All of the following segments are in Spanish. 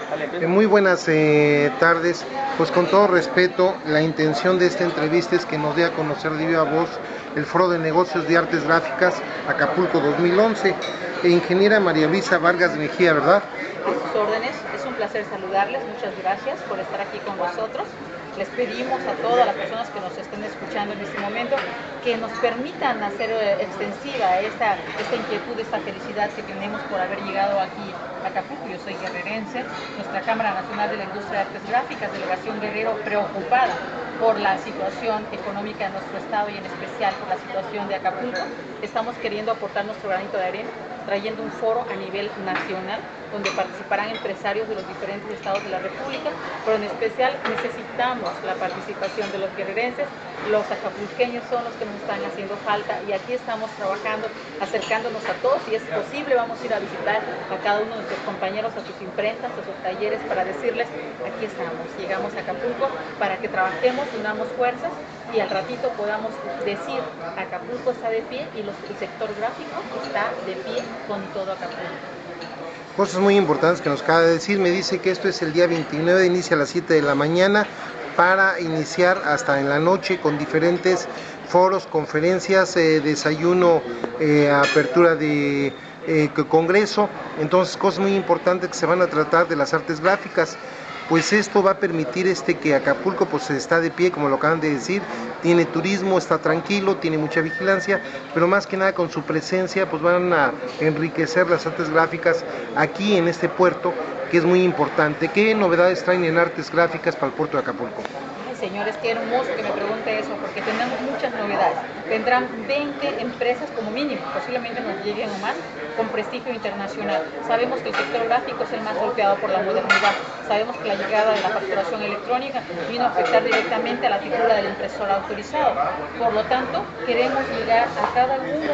Muy buenas tardes. Pues con todo respeto, la intención de esta entrevista es que nos dé a conocer de viva voz el Foro de Negocios de Artes Gráficas Acapulco 2011. Ingeniera María Luisa Vargas Mejía, ¿verdad? A sus órdenes, es un placer saludarles, muchas gracias por estar aquí con nosotros. Les pedimos a todas las personas que nos estén escuchando en este momento que nos permitan hacer extensiva esta inquietud, esta felicidad que tenemos por haber llegado aquí a Acapulco. Yo soy guerrerense, nuestra Cámara Nacional de la Industria de Artes Gráficas, Delegación Guerrero, preocupada por la situación económica de nuestro estado y en especial por la situación de Acapulco. Estamos queriendo aportar nuestro granito de arena, trayendo un foro a nivel nacional donde participarán empresarios de los diferentes estados de la República, pero en especial necesitamos la participación de los guerrerenses. Los acapulqueños son los que nos están haciendo falta y aquí estamos trabajando, acercándonos a todos. Si es posible, vamos a ir a visitar a cada uno de nuestros compañeros, a sus imprentas, a sus talleres, para decirles, aquí estamos, llegamos a Acapulco para que trabajemos, unamos fuerzas y al ratito podamos decir, Acapulco está de pie y el sector gráfico está de pie con todo Acapulco. Cosas muy importantes que nos acaba de decir. Me dice que esto es el día 29, inicia a las 7 de la mañana para iniciar hasta en la noche con diferentes foros, conferencias, desayuno, apertura de congreso. Entonces, cosas muy importantes que se van a tratar de las artes gráficas. Pues esto va a permitir que Acapulco pues está de pie, como lo acaban de decir, tiene turismo, está tranquilo, tiene mucha vigilancia, pero más que nada con su presencia pues van a enriquecer las artes gráficas aquí en este puerto, que es muy importante. ¿Qué novedades traen en artes gráficas para el puerto de Acapulco? Señores, qué hermoso que me pregunte eso, porque tenemos muchas novedades. Vendrán 20 empresas como mínimo, posiblemente nos lleguen o más, con prestigio internacional. Sabemos que el sector gráfico es el más golpeado por la modernidad. Sabemos que la llegada de la facturación electrónica vino a afectar directamente a la figura del impresor autorizado. Por lo tanto, queremos llegar a cada uno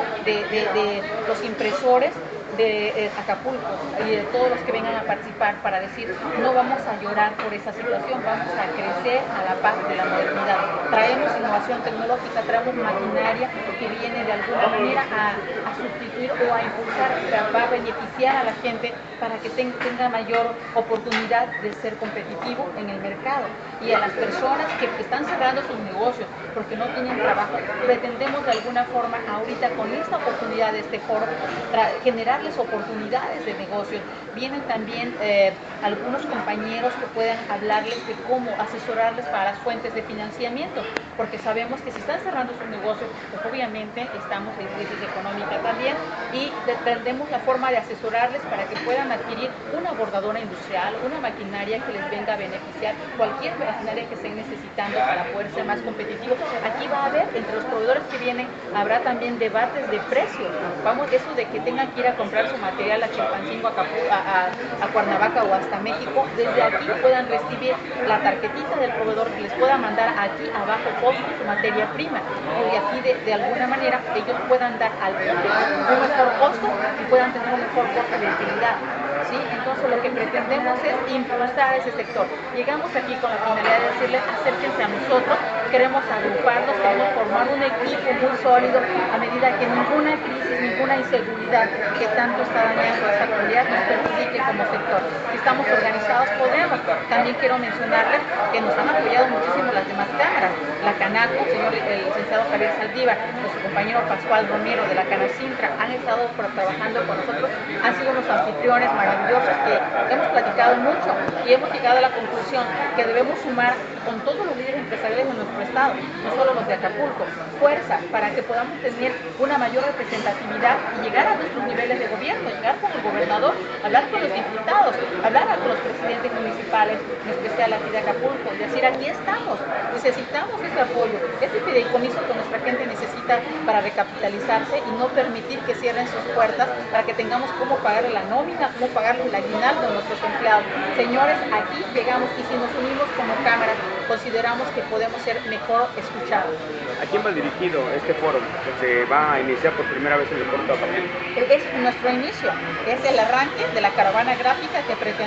de los impresores de Acapulco y de todos los que vengan a participar para decir, no vamos a llorar por esa situación, vamos a crecer a la par de la modernidad. Traemos innovación tecnológica, traemos maquinaria que viene de alguna manera a sustituir o a impulsar, va a beneficiar a la gente para que tenga mayor oportunidad de ser competitivo en el mercado. Y a las personas que están cerrando sus negocios porque no tienen trabajo, pretendemos de alguna forma ahorita con esta oportunidad de este foro generarles oportunidades de negocios. Vienen también algunos compañeros que puedan hablarles de cómo asesorarles para las fuentes de financiamiento, porque sabemos que si están cerrando sus negocios, pues obviamente estamos en crisis económica también y tendremos la forma de asesorarles para que puedan adquirir una bordadora industrial, una maquinaria que les venga a beneficiar, cualquier maquinaria que estén necesitando para poder ser más competitivos. Aquí va a haber, entre los proveedores que vienen, habrá también debates de precios. Vamos, eso de que tengan que ir a comprar su material a Chilpancingo, a Cuernavaca o hasta México, desde aquí puedan recibir la tarjetita del proveedor que les pueda mandar aquí a bajo costo su materia prima, y aquí de alguna manera ellos puedan dar al público un mejor costo y puedan tener un mejor costo de utilidad. ¿Sí? Entonces lo que pretendemos es impulsar ese sector. Llegamos aquí con la finalidad de decirles, acérquense a nosotros, queremos agruparnos, queremos formar un equipo muy sólido a medida que ninguna crisis, ninguna inseguridad que tanto está dañando a esta comunidad nos perjudique como sector. Si estamos organizados podemos. También quiero mencionarles que nos han apoyado muchísimo las demás cámaras. La Canaco, el licenciado Javier Saldívar, nuestro compañero Pascual Romero de la Canacintra, han estado trabajando con nosotros, han sido unos anfitriones maravillosos que hemos platicado mucho y hemos llegado a la conclusión que debemos sumar con todos los líderes empresariales de nuestro estado, no solo los de Acapulco, fuerza para que podamos tener una mayor representatividad y llegar a nuestros niveles de gobierno, llegar con el gobernador, hablar con los diputados, hablar con los presidentes municipales, en especial aquí de Acapulco, y decir, aquí estamos, necesitamos este apoyo, este fideicomiso que nuestra gente necesita para recapitalizarse y no permitir que cierren sus puertas para que tengamos cómo pagarle la nómina, cómo pagarle el aguinaldo a nuestros empleados. Señores, aquí llegamos y si nos unimos como cámara, consideramos que podemos ser mejor escuchados. ¿A quién va dirigido este foro que se va a iniciar por primera vez en el puerto de Acapulco? Es nuestro inicio, es el arranque de la caravana gráfica que pretendemos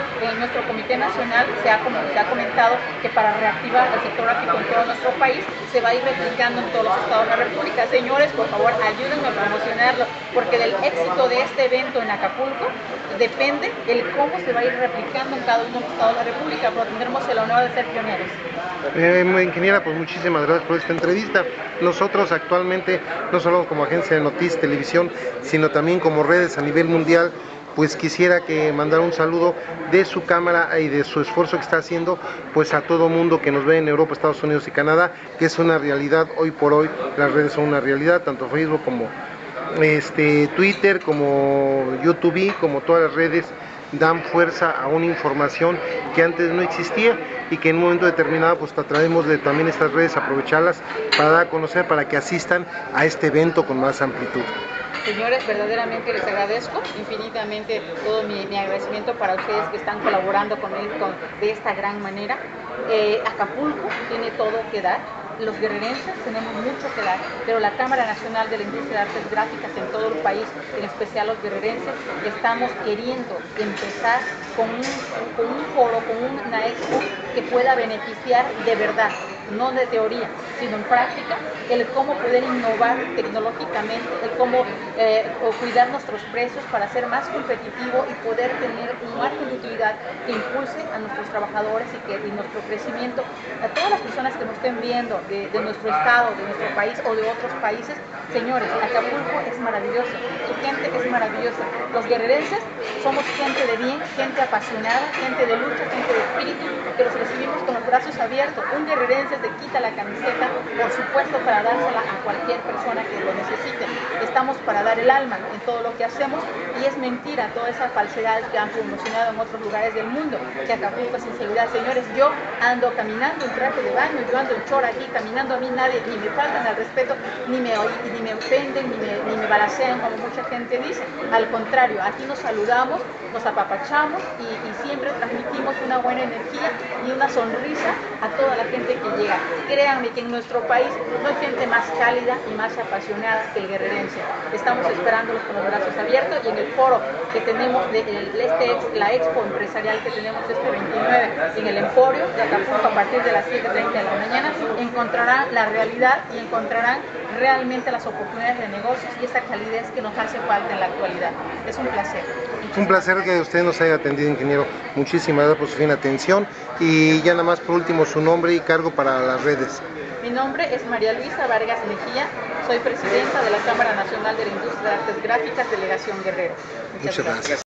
En nuestro Comité Nacional se ha comentado que para reactivar el sector gráfico en todo nuestro país se va a ir replicando en todos los estados de la República. Señores, por favor, ayúdenme a promocionarlo, porque del éxito de este evento en Acapulco depende el cómo se va a ir replicando en cada uno de los estados de la República, pero tendremos el honor de ser pioneros. Ingeniera, pues muchísimas gracias por esta entrevista. Nosotros actualmente, no solo como agencia de noticias, televisión, sino también como redes a nivel mundial, pues quisiera que mandara un saludo de su cámara y de su esfuerzo que está haciendo, pues a todo mundo que nos ve en Europa, Estados Unidos y Canadá, que es una realidad hoy por hoy. Las redes son una realidad, tanto Facebook como Twitter, como YouTube, como todas las redes dan fuerza a una información que antes no existía y que en un momento determinado pues trataremos de también estas redes aprovecharlas para dar a conocer, para que asistan a este evento con más amplitud. Señores, verdaderamente les agradezco infinitamente todo mi agradecimiento para ustedes que están colaborando con él de esta gran manera. Acapulco tiene todo que dar. Los guerrerenses tenemos mucho que dar, pero la Cámara Nacional de la Industria de Artes Gráficas en todo el país, en especial los guerrerenses, estamos queriendo empezar con un foro, con una expo que pueda beneficiar de verdad, no de teoría, sino en práctica, el cómo poder innovar tecnológicamente, el cómo cuidar nuestros precios para ser más competitivo y poder tener un margen de utilidad que impulse a nuestros trabajadores y nuestro crecimiento. A todas las personas que nos estén viendo de nuestro estado, de nuestro país o de otros países, señores, Acapulco es maravilloso, su gente es maravillosa. Los guerrerenses somos gente de bien, gente apasionada, gente de lucha, gente de espíritu, que los recibimos con los brazos abiertos. Un guerrerense se quita la camiseta, por supuesto, para dársela a cualquier persona que lo necesite. Estamos para dar el alma en todo lo que hacemos y es mentira toda esa falsedad que han promocionado en otros lugares del mundo, que Acapulco es inseguridad. Señores, yo ando caminando en traje de baño, yo ando en chora aquí caminando, a mí nadie ni me faltan al respeto, ni me ofenden, ni me balacean como mucha gente dice. Al contrario, aquí nos saludamos, nos apapachamos y siempre transmitimos una buena energía y una sonrisa a toda la gente que llega. Créanme que en nuestro país no hay gente más cálida y más apasionada que el guerrerense. Estamos esperándolos con los brazos abiertos y en el foro que tenemos, la expo empresarial que tenemos este 29 en el Emporio de Acapulco a partir de las 7:30 de la mañana, encontrarán la realidad y encontrarán realmente las oportunidades de negocios y esa calidez que nos hace falta en la actualidad. Es un placer. Un placer que usted nos haya atendido, ingeniero. Muchísimas gracias por su fina atención. Y ya nada más por último, su nombre y cargo para las redes. Mi nombre es María Luisa Vargas Mejía, soy presidenta de la Cámara Nacional de la Industria de Artes Gráficas, Delegación Guerrero. Muchas gracias.